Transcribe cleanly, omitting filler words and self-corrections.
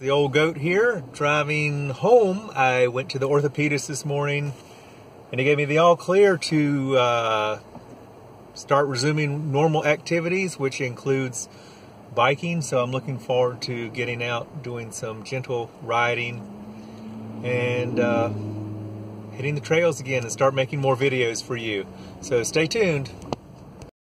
The old goat here, driving home. I went to the orthopedist this morning and he gave me the all clear to start resuming normal activities, which includes biking. So I'm looking forward to getting out, doing some gentle riding and hitting the trails again and start making more videos for you. So stay tuned.